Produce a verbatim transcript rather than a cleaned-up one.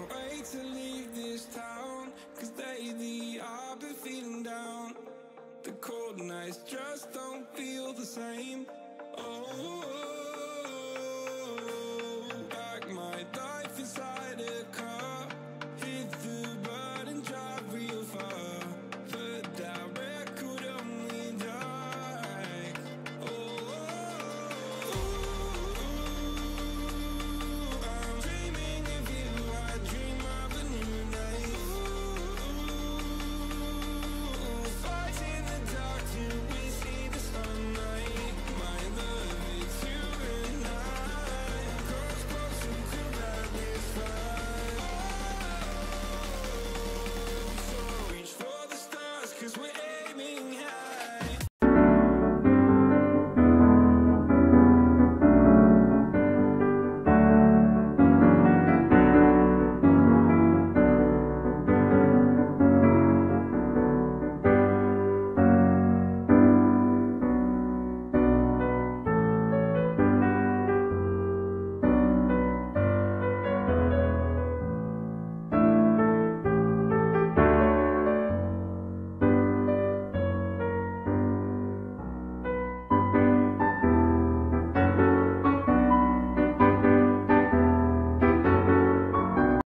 can't wait to leave this town, 'cause lately I've been feeling down. The cold nights just don't feel the same. Oh,